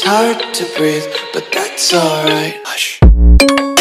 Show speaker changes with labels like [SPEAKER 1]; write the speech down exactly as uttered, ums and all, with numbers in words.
[SPEAKER 1] It's hard to breathe, but that's alright. Hush.